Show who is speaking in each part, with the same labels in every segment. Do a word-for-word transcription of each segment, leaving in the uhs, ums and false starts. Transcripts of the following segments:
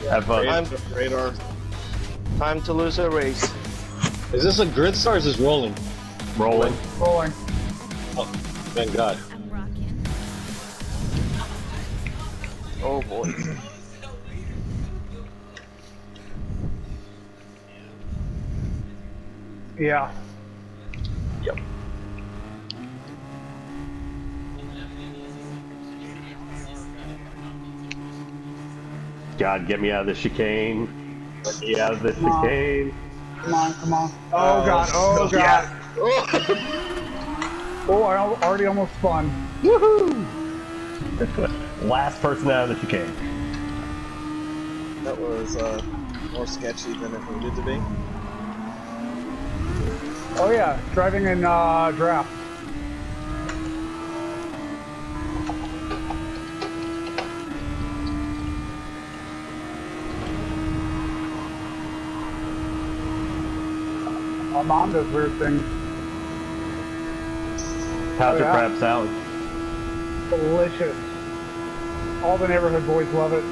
Speaker 1: Have fun.
Speaker 2: Time, radar. Time to lose a race.
Speaker 3: Is this a grid star or is this rolling?
Speaker 1: Rolling.
Speaker 4: Rolling.
Speaker 3: Oh, thank God.
Speaker 2: Oh boy.
Speaker 4: Yeah.
Speaker 3: Yep.
Speaker 1: God, get me out of the chicane. Get me out of the
Speaker 4: Come on.
Speaker 1: chicane.
Speaker 4: Come on, come on. Oh, God, oh, God.
Speaker 1: Yeah.
Speaker 4: Oh, I al- already almost spun.
Speaker 1: Woohoo! Last person out of the chicane.
Speaker 2: That was uh, more sketchy than it needed to be.
Speaker 4: Oh, yeah, driving in uh, draft. My mom does weird things.
Speaker 1: How's
Speaker 4: Oh,
Speaker 1: your
Speaker 4: yeah?
Speaker 1: crab salad?
Speaker 4: Delicious. All the neighborhood boys love it.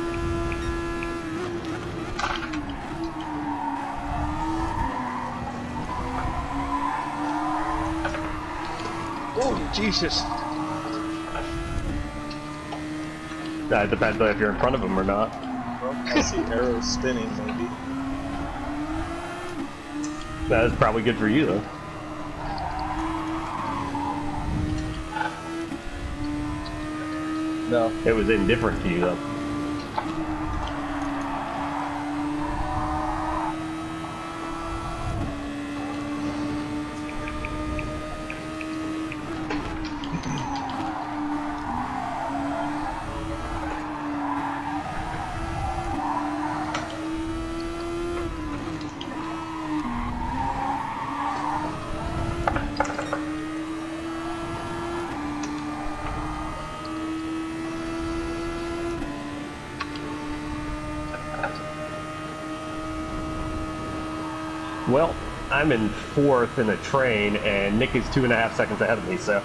Speaker 2: Oh, Jesus.
Speaker 1: Uh, it depends on if you're in front of them or not.
Speaker 2: Well, I see arrows spinning, maybe.
Speaker 1: That is probably good for you, though.
Speaker 2: No.
Speaker 1: It was indifferent to you, though. Well, I'm in fourth in a train, and Nick is two and a half seconds ahead of me, so...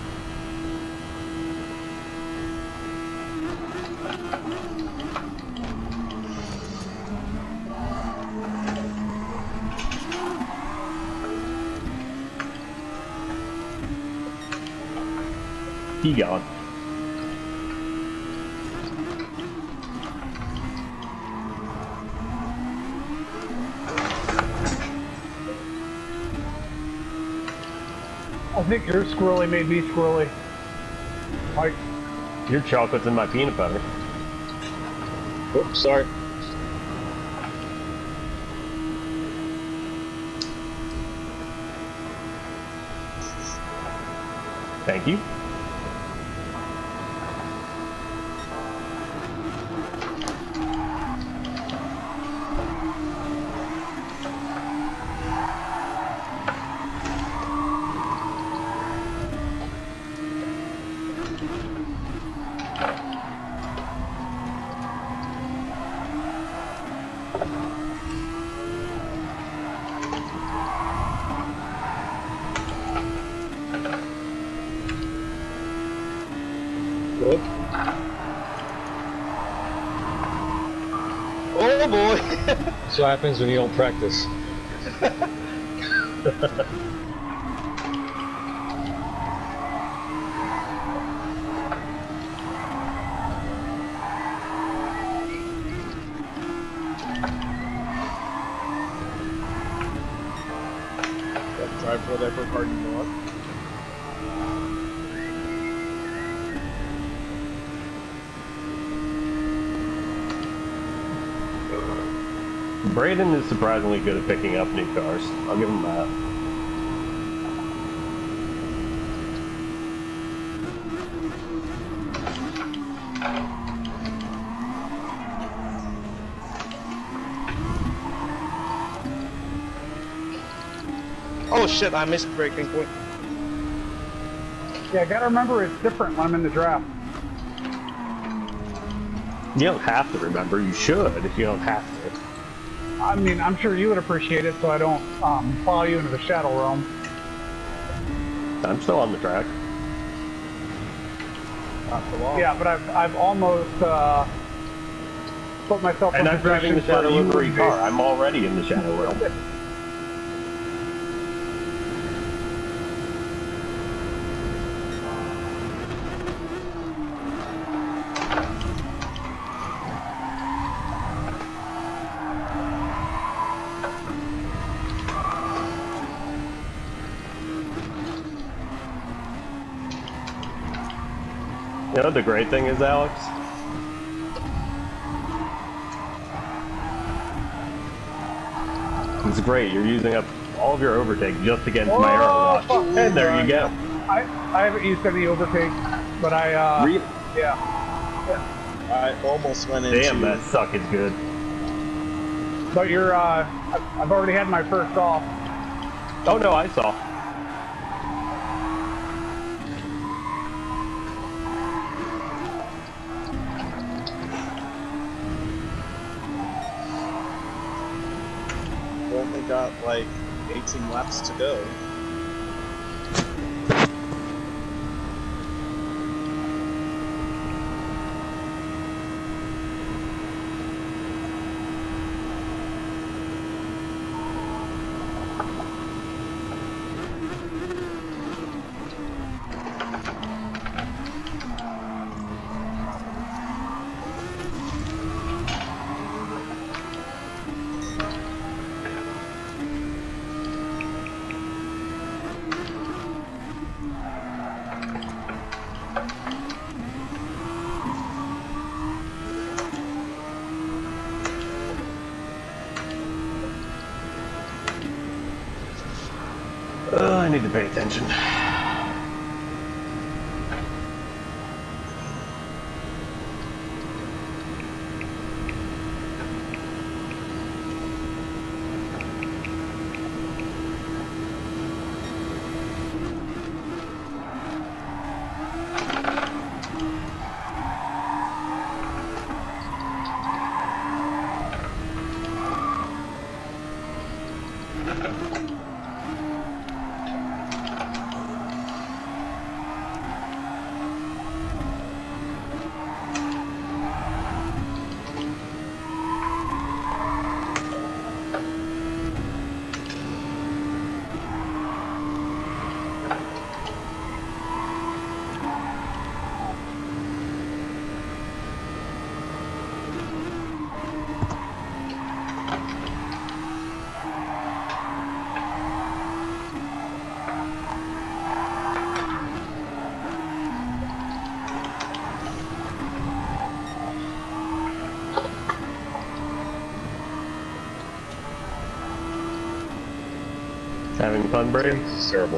Speaker 1: He gone.
Speaker 4: I think your squirrely made me squirrely. Like,
Speaker 1: Your chocolate's in my peanut butter.
Speaker 3: Oops, sorry.
Speaker 1: Thank you.
Speaker 3: Good.
Speaker 2: Oh boy!
Speaker 3: That's what happens when you don't practice.
Speaker 2: Drive whatever car you want.
Speaker 1: Braden is surprisingly good at picking up new cars. I'll give him that.
Speaker 2: Oh shit, I missed braking point.
Speaker 4: yeah, gotta remember it's different when I'm in the draft.
Speaker 1: You don't have to remember. You should if you don't have to.
Speaker 4: I mean, I'm sure you would appreciate it so I don't um, follow you into the shadow realm.
Speaker 1: I'm still on the track.
Speaker 2: Not for long.
Speaker 4: Yeah, but I've, I've almost, uh, put myself
Speaker 1: And
Speaker 4: in
Speaker 1: I'm driving the
Speaker 4: position
Speaker 1: Shadow
Speaker 4: where you
Speaker 1: Livery
Speaker 4: would
Speaker 1: car.
Speaker 4: be.
Speaker 1: I'm already in the Shadow Realm. You know, the great thing is, Alex, it's great. You're using up all of your overtake just against my arrow rush.
Speaker 4: fuck.
Speaker 1: And there you go.
Speaker 4: I, I haven't used any overtake, but I, uh,
Speaker 1: Really?
Speaker 4: yeah.
Speaker 2: I almost went into.
Speaker 1: Damn, that suck is good.
Speaker 4: But you're, uh, I've I've already had my first off.
Speaker 1: Oh no, I saw.
Speaker 2: We only got like eighteen laps to go.
Speaker 1: Uh, I need to pay attention. Having fun, Brady?
Speaker 3: This is terrible.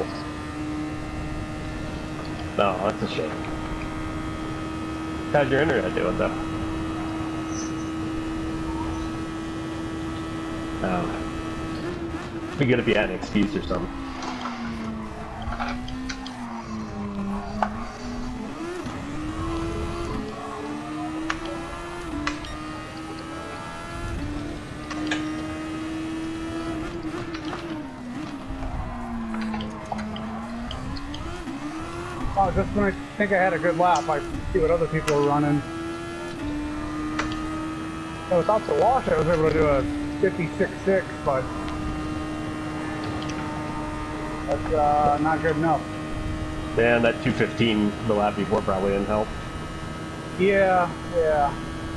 Speaker 1: No, that's a shame. How's your internet doing, though? Oh. Be good if you had an excuse or something.
Speaker 4: Oh, just when I think I had a good lap, I see what other people are running. So without the wash, I was able to do a fifty-six six, but that's uh, not good enough.
Speaker 1: Man, that two fifteen the lap before probably didn't help.
Speaker 4: Yeah, yeah.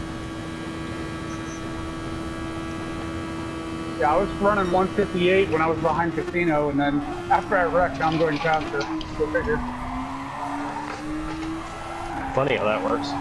Speaker 4: Yeah, I was running one fifty-eight when I was behind Casino, and then after I wrecked, now I'm going faster. Go figure.
Speaker 1: Funny how that works.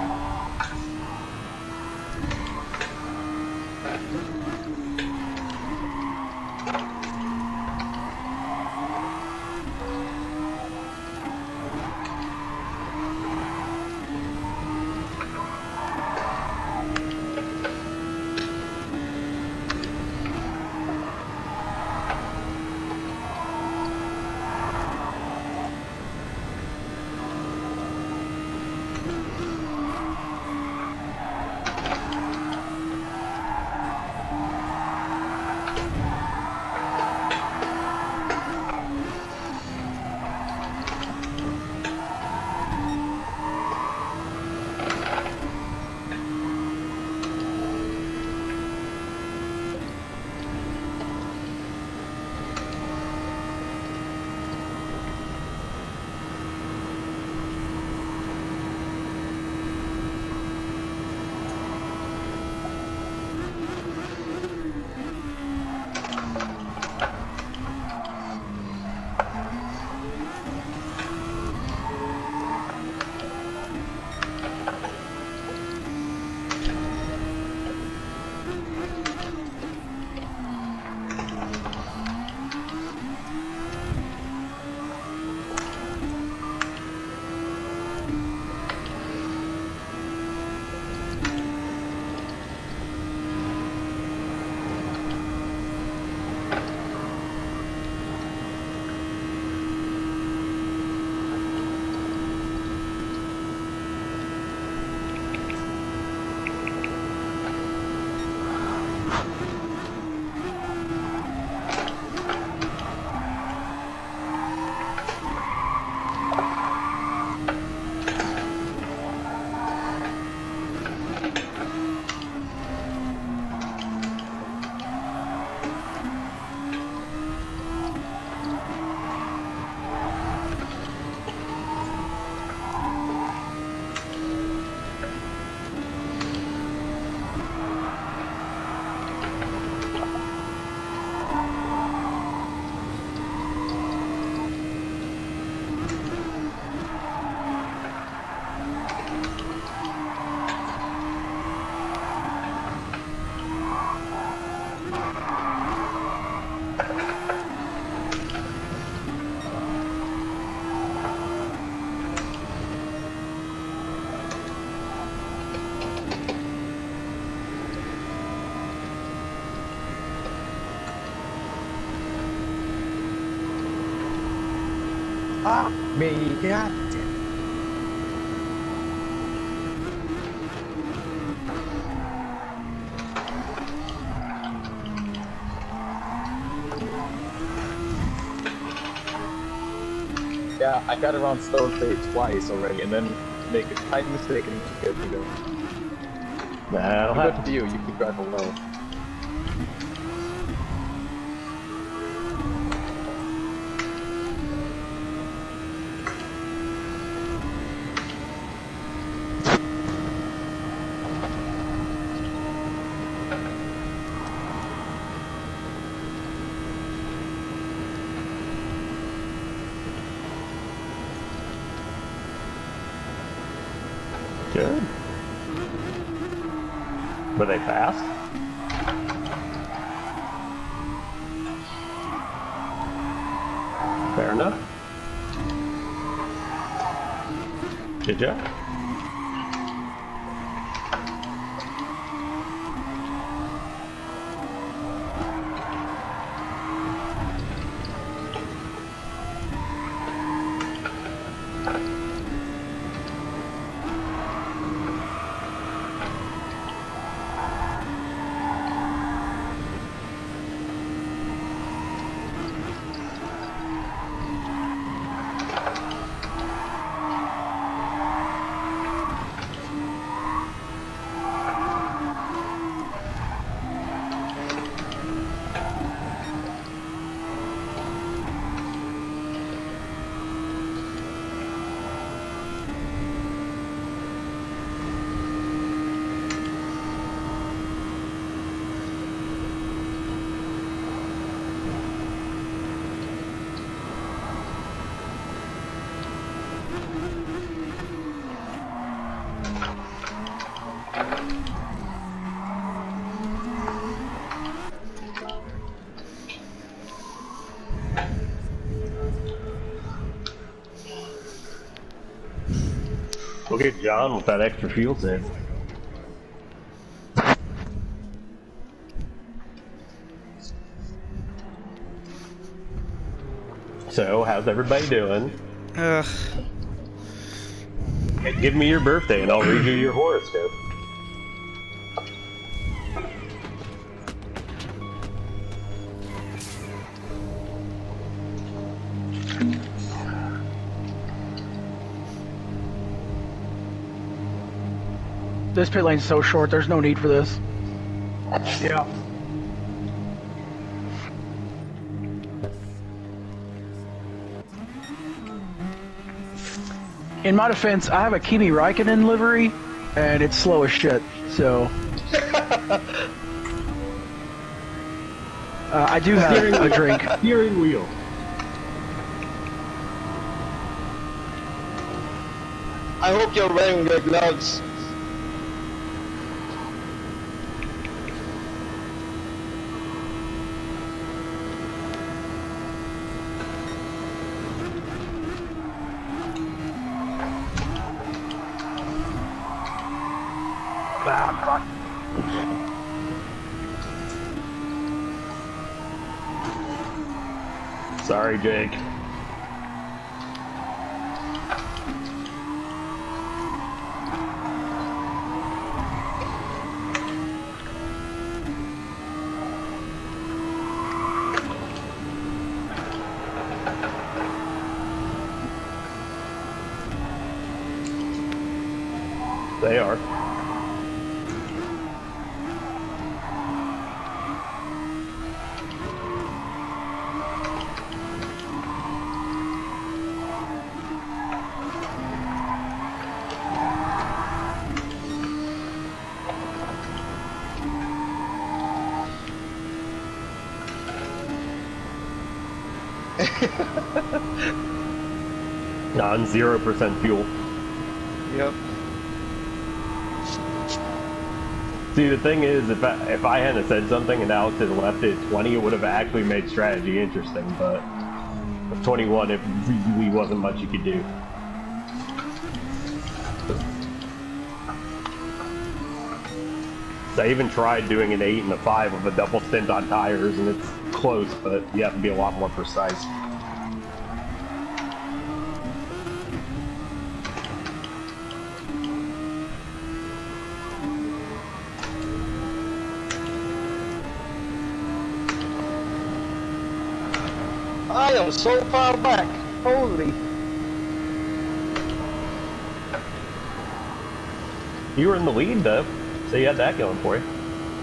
Speaker 5: Ah, me, god damn. Yeah, I got around Stone Fate twice already, and then make a tiny mistake and you get to go.
Speaker 1: That'll
Speaker 5: Good
Speaker 1: happen.
Speaker 5: to you, you can drive alone.
Speaker 1: Good. Were they fast? Fair enough. Good job. Look at John with that extra fuel tank. So, how's everybody doing?
Speaker 6: Ugh.
Speaker 1: Hey, give me your birthday and I'll read you your horoscope.
Speaker 7: This pit lane's so short, there's no need for this.
Speaker 4: Yeah.
Speaker 7: In my defense, I have a Kimi Raikkonen livery, and it's slow as shit, so... uh, I do have a drink.
Speaker 1: Steering wheel.
Speaker 2: I hope you're wearing your gloves.
Speaker 1: Sorry, Jake. They are. Non zero percent fuel.
Speaker 2: Yep.
Speaker 1: See, the thing is, if I, if I hadn't said something and Alex had left it at twenty, it would have actually made strategy interesting, but with twenty-one, it really wasn't much you could do. So I even tried doing an eight and a five with a double stint on tires, and it's close, but you have to be a lot more precise.
Speaker 3: I am so far back.
Speaker 7: Holy.
Speaker 1: You were in the lead though, so you had that going for you.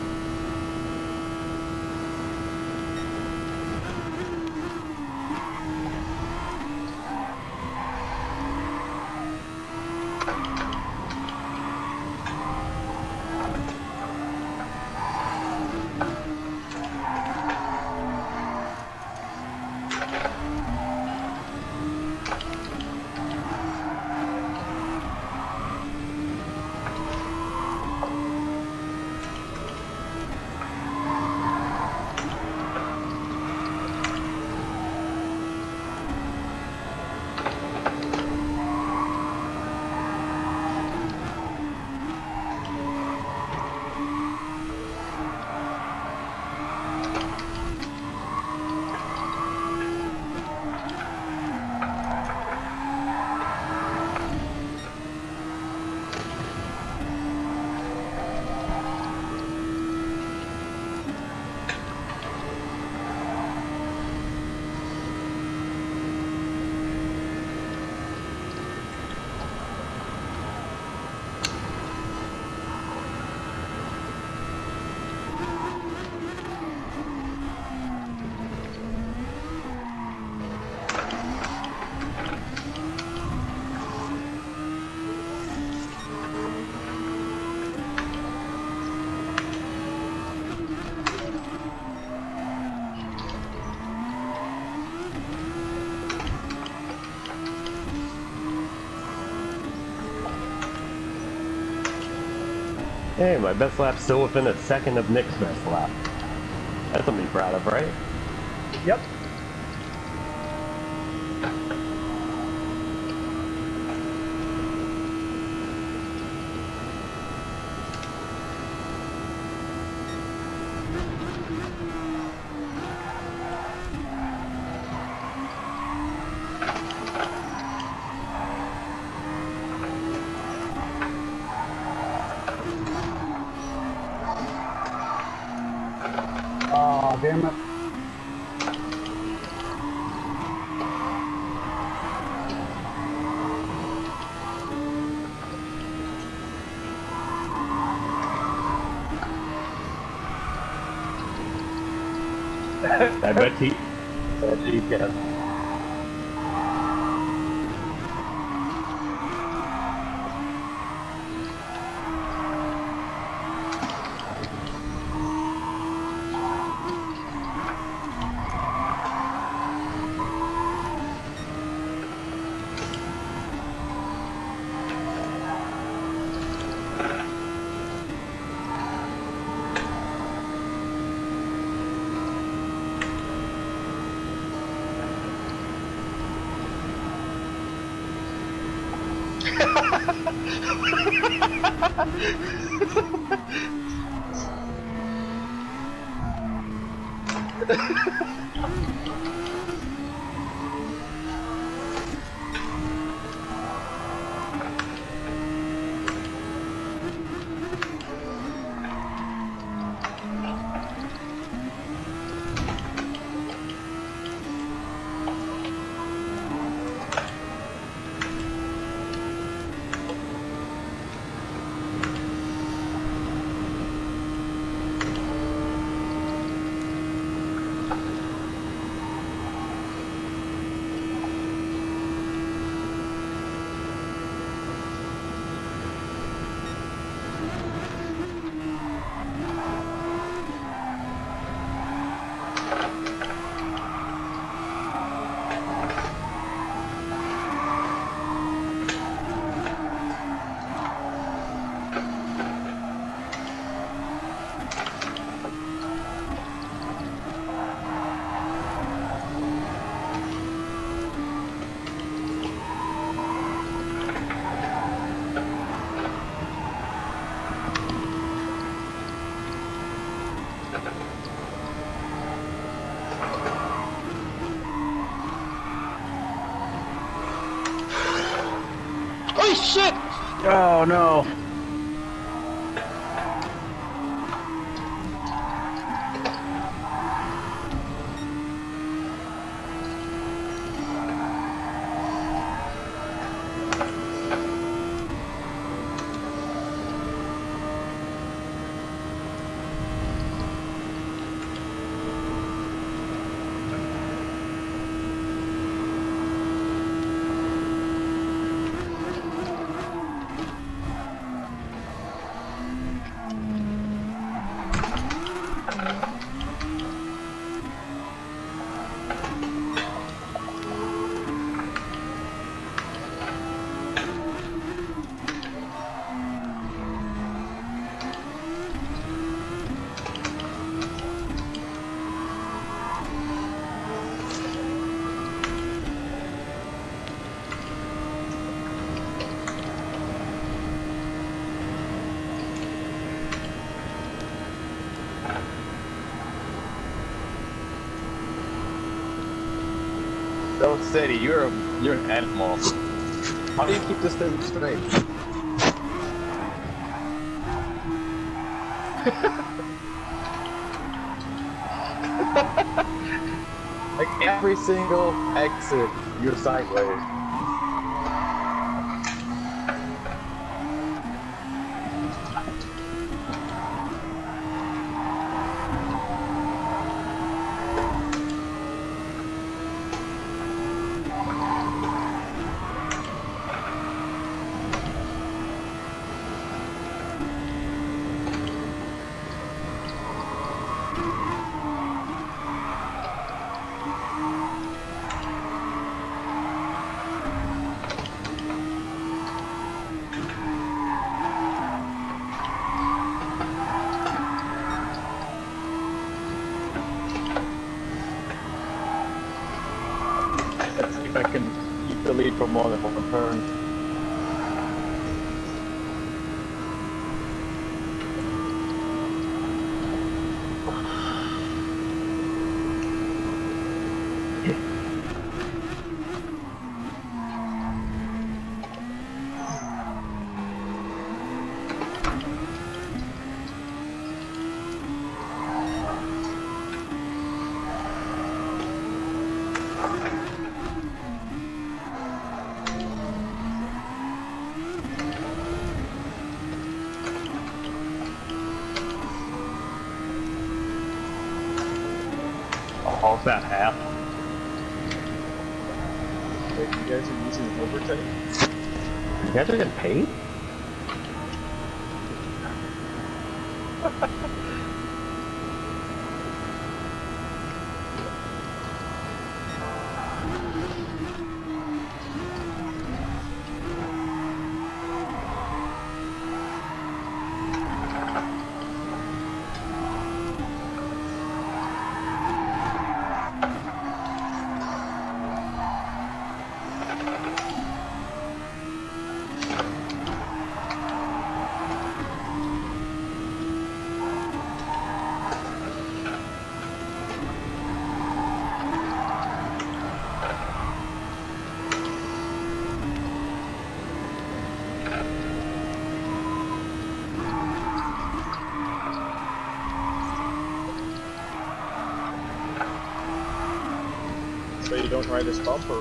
Speaker 1: Hey, my best lap's still within a second of Nick's best lap. That's something to be proud of, right?
Speaker 4: Yep. Aw, damn it.
Speaker 1: I bet he, I bet he can.
Speaker 7: Oh no.
Speaker 5: Don't steady. You're a, you're an animal. How do you keep this thing straight? Like every single exit, you're sideways. Let's see if I can keep the lead for more than one turn.
Speaker 1: How's that half?
Speaker 2: Wait, you guys are using overtime?
Speaker 1: You guys are getting paid?
Speaker 2: So you don't ride this bumper.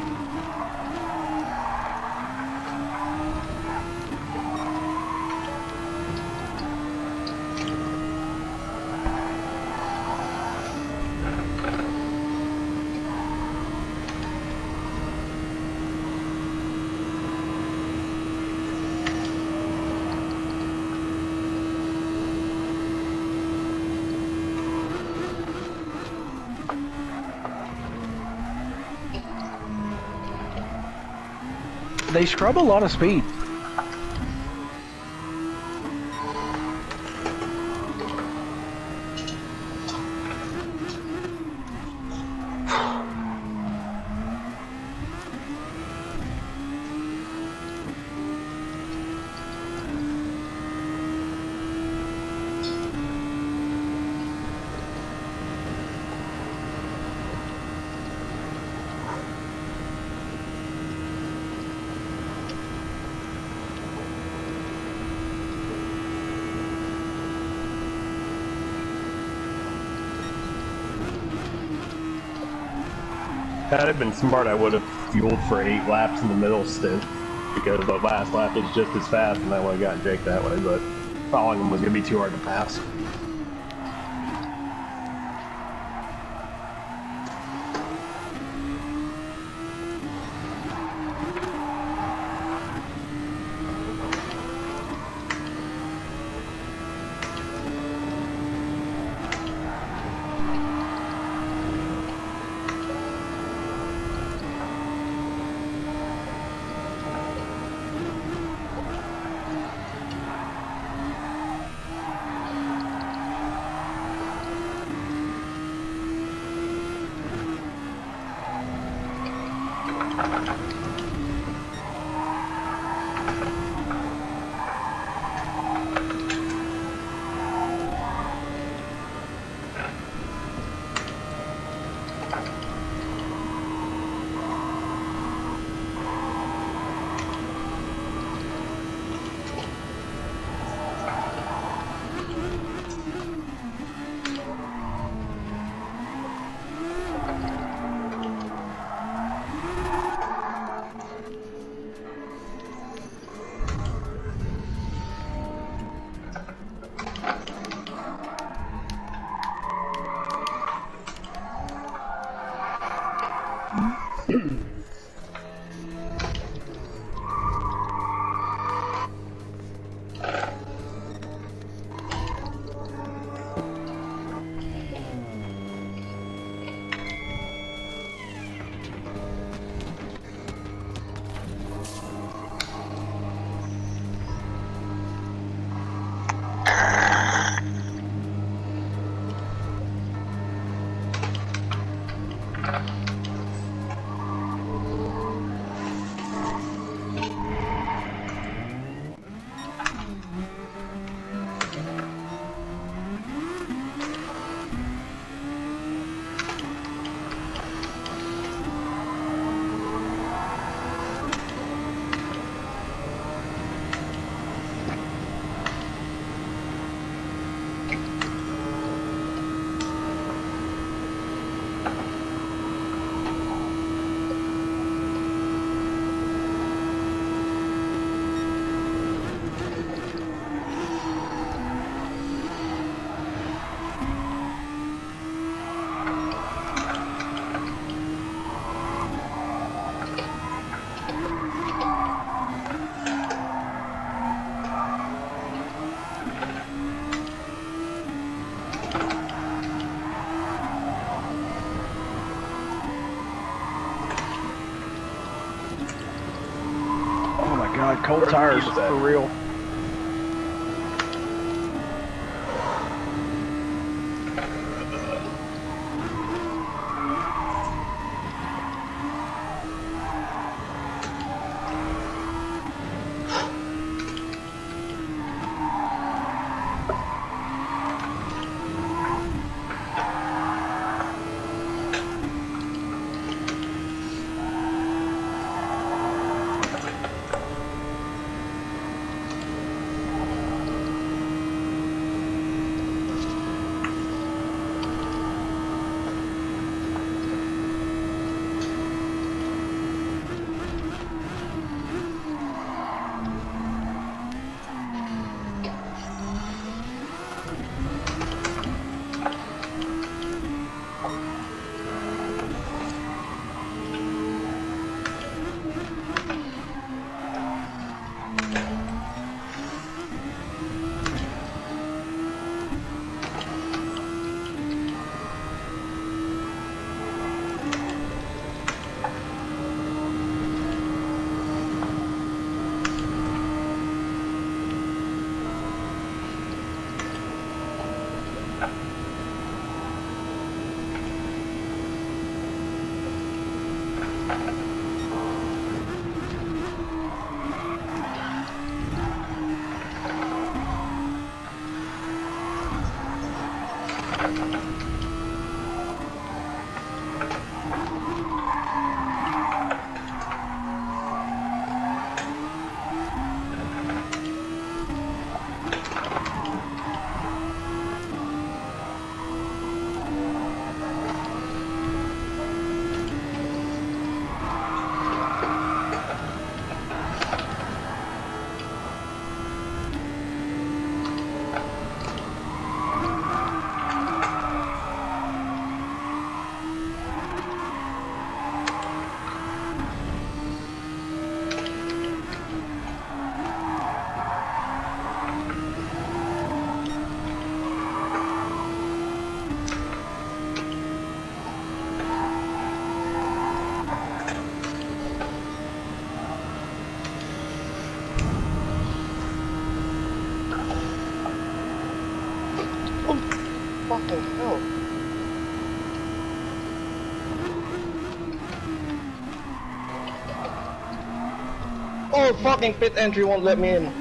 Speaker 7: They scrub a lot of speed.
Speaker 1: Had it been smart, I would have fueled for eight laps in the middle stint, because the last lap was just as fast and I would have gotten Jake that way, but following him was going to be too hard to pass.
Speaker 7: God, cold tires for real.
Speaker 2: Fucking hell. Oh, fucking pit entry won't let me in.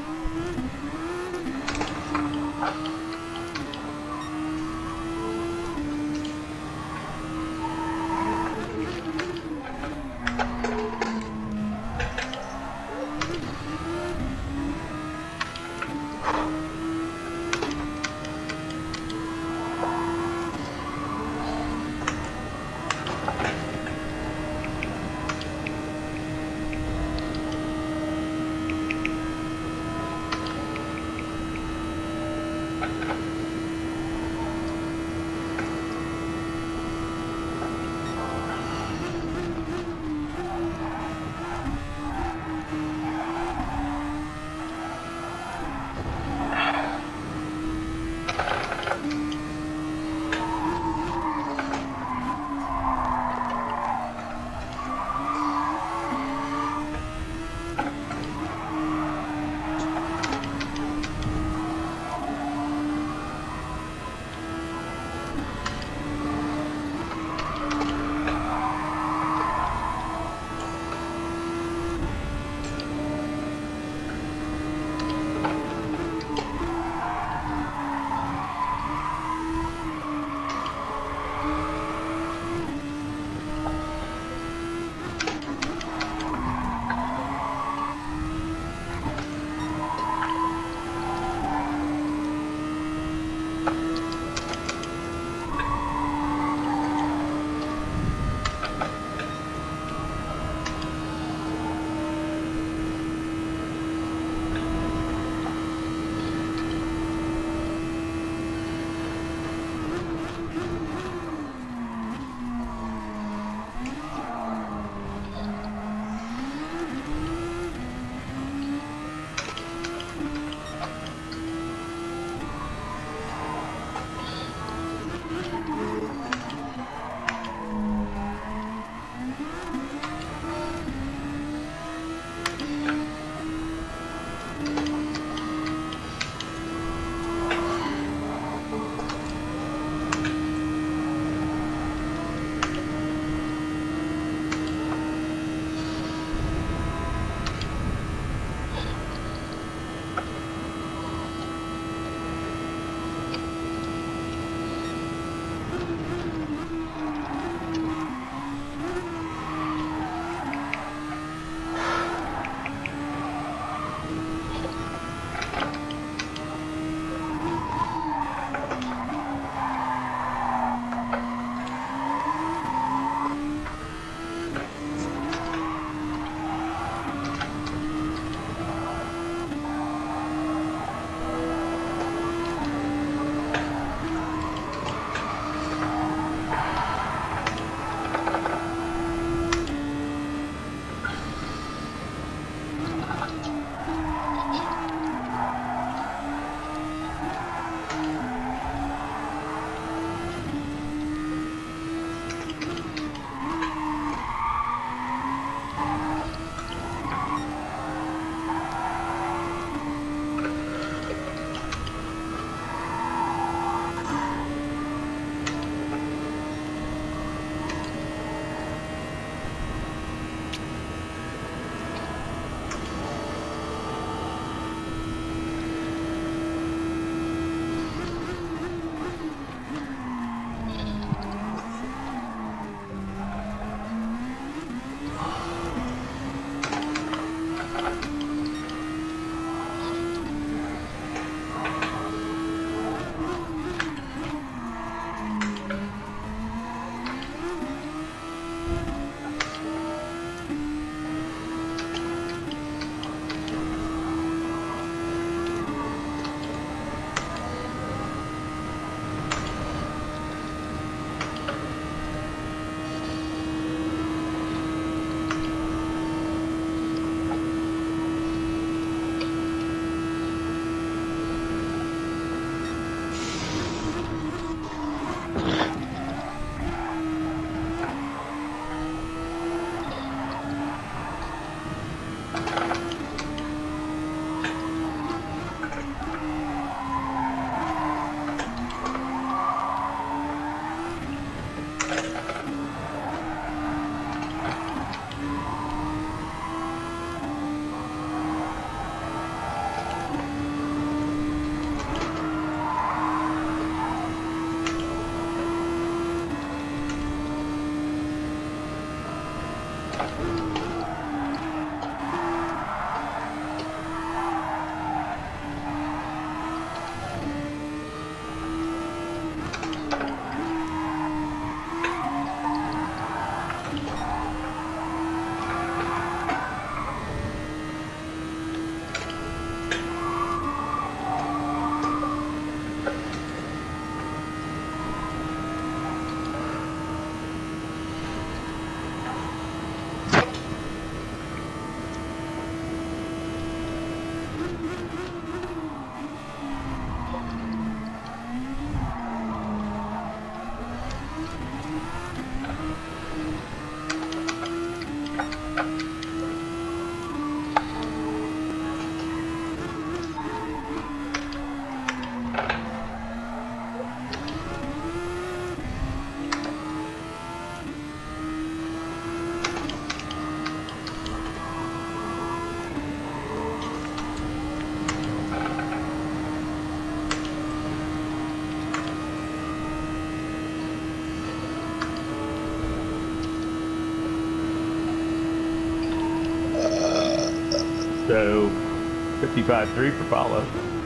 Speaker 1: So, fifty-five three for follow.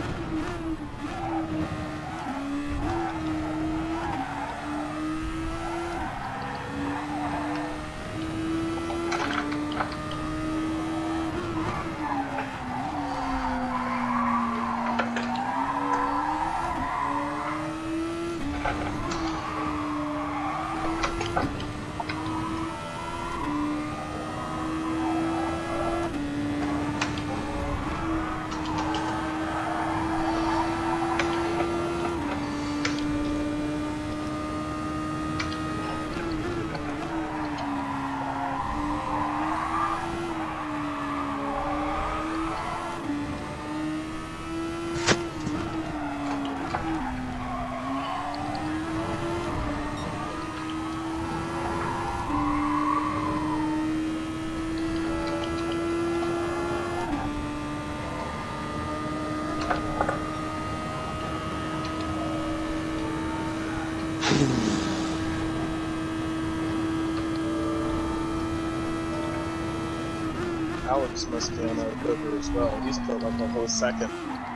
Speaker 2: Alex must be on our cover as well. He's killed up a whole second.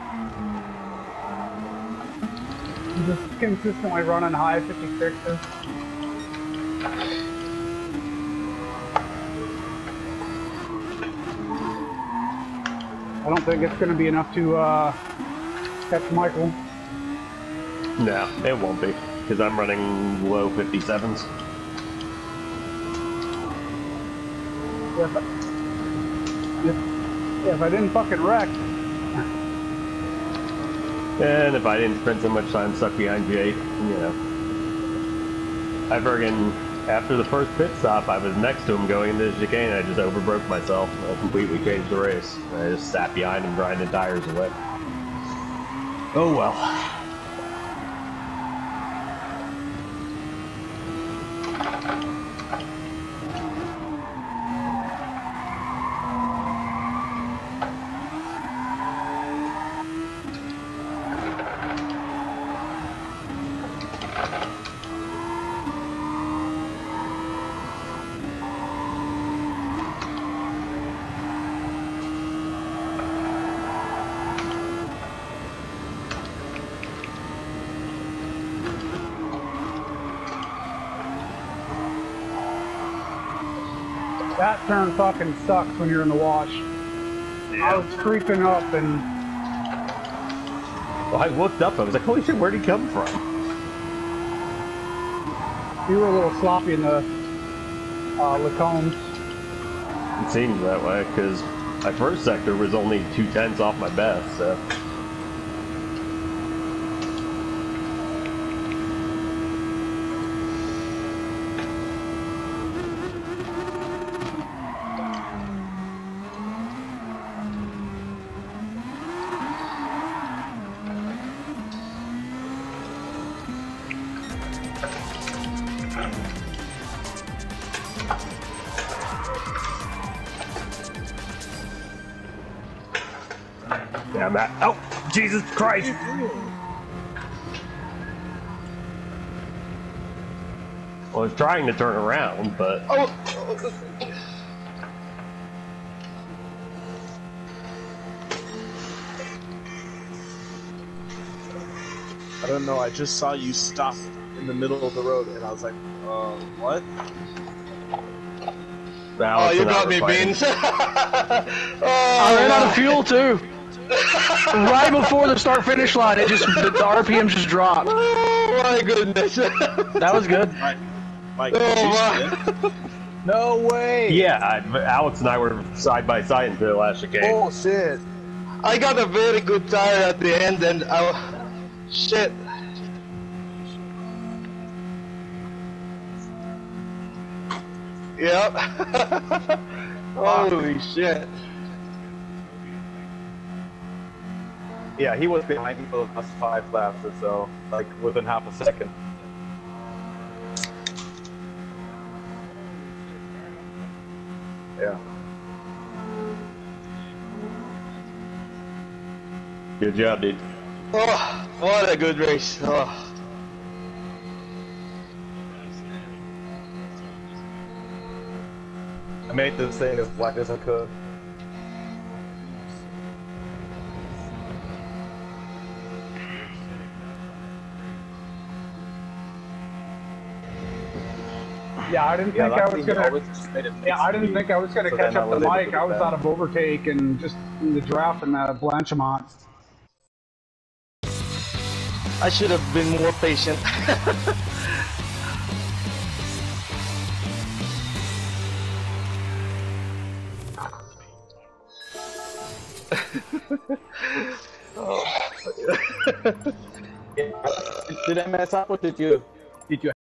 Speaker 4: Just consistently running high fifty-sixes. I don't think it's going to be enough to uh, catch Michael.
Speaker 1: No, it won't be, because I'm running low fifty-sevens.
Speaker 4: Yeah, but if, if I didn't fucking wreck.
Speaker 1: And if I didn't spend so much time stuck behind Jay, you know. I friggin', after the first pit stop, I was next to him going into the chicane, and I just overbroke myself. I completely changed the race. I just sat behind him grinding tires away. Oh well.
Speaker 4: That turn fucking sucks when you're in the wash.
Speaker 1: Yeah.
Speaker 4: I was creeping up and...
Speaker 1: Well, I looked up, I was like, holy shit, where'd he come from?
Speaker 4: You were a little sloppy in the uh, Lacombs.
Speaker 1: It seems that way, because my first sector was only two tenths off my best, so... Yeah, Matt. Oh, Jesus Christ! Well, I was trying to turn around, but...
Speaker 2: Oh! don't know. I just saw you stop in the middle of the road, and I was like, uh, what?
Speaker 1: Alex
Speaker 6: Oh, you
Speaker 1: and I
Speaker 6: got
Speaker 1: were
Speaker 6: me,
Speaker 1: fighting.
Speaker 6: Beans. oh,
Speaker 7: I ran out of fuel too. Right before the start finish line, it just the, the R P Ms just dropped.
Speaker 6: Oh my goodness.
Speaker 7: That was good.
Speaker 2: Mike, Mike,
Speaker 6: Oh,
Speaker 2: did you
Speaker 6: my.
Speaker 2: see it?
Speaker 5: No way!
Speaker 1: Yeah, I, Alex and I were side by side until the last chicane.
Speaker 5: Bullshit!
Speaker 6: I got a very good tire at the end, and I. Shit. Yep. Holy shit.
Speaker 5: Yeah, he was behind me for the last five laps or so, like within half a second. Yeah.
Speaker 1: Good job, dude.
Speaker 6: Oh, what a good race. Oh.
Speaker 5: I made this thing as black as I could.
Speaker 4: Yeah, I didn't
Speaker 5: Yeah,
Speaker 4: think I
Speaker 5: luckily
Speaker 4: was
Speaker 5: he
Speaker 4: gonna.
Speaker 5: always just made it
Speaker 4: Yeah, I didn't think I was gonna
Speaker 5: so
Speaker 4: catch
Speaker 5: then
Speaker 4: up
Speaker 5: I
Speaker 4: to
Speaker 5: was able
Speaker 4: Mike.
Speaker 5: to
Speaker 4: I was
Speaker 5: do
Speaker 4: out of overtake and just in the draft in uh, Blanchemont.
Speaker 6: I should have been more patient.
Speaker 5: Did I mess up or did you? Did you